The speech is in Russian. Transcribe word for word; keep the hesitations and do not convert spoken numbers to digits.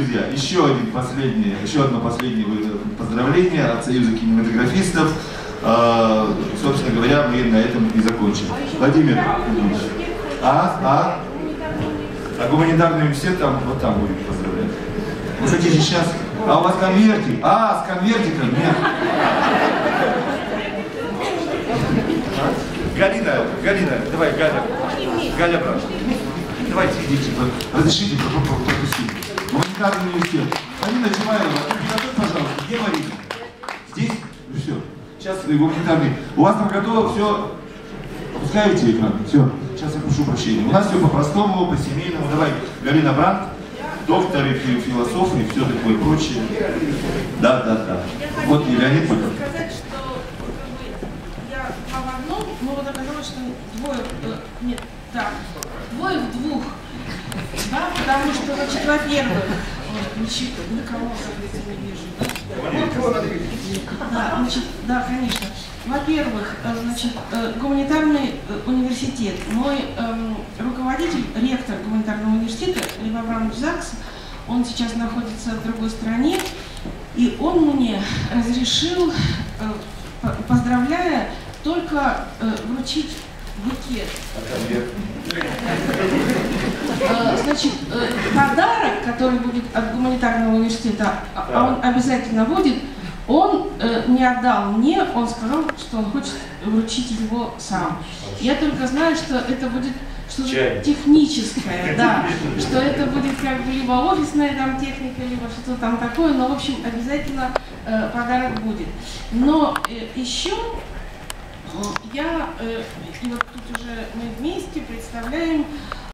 Друзья, еще один последний, еще одно последнее поздравление от Союза кинематографистов. Э, собственно говоря, мы на этом и закончим. Владимир, а, а, а гуманитарный университет там, вот там будет поздравлять. Вы хотите сейчас? А у вас конвертик? А, с конвертиком? Нет. Галина, Галина, давай, Галя, Галя, брат, давайте идите, разрешите пропустить. Гуманитарный университет. Марина Чимаева, приготовь, пожалуйста, где Марина? Здесь? Ну все. Сейчас гуманитарный. У вас там готово все. Опускаете экран? Все. Сейчас я прошу прощения. У нас все по-простому, по-семейному. Давай, Галина Брандт, доктор и философ и все такое прочее. Да, да, да. Вот и Леонид Быков. Ну вот оказалось, что двое, э, нет, да, двое в двух, да, потому что, значит, во-первых, никого, не вижу, да, значит, да, конечно, во-первых, значит, гуманитарный университет, мой э, руководитель, ректор гуманитарного университета, Лев Абрамович Закс, он сейчас находится в другой стране, и он мне разрешил, э, поздравляя, только э, вручить букет. Э, значит, э, подарок, который будет от гуманитарного университета, а он обязательно будет, он э, не отдал мне, он сказал, что он хочет вручить его сам. Я только знаю, что это будет что-то техническое, да, что это будет как бы либо офисная там техника, либо что-то там такое, но в общем обязательно э, подарок будет. Но э, еще я, э, и вот тут уже мы вместе представляем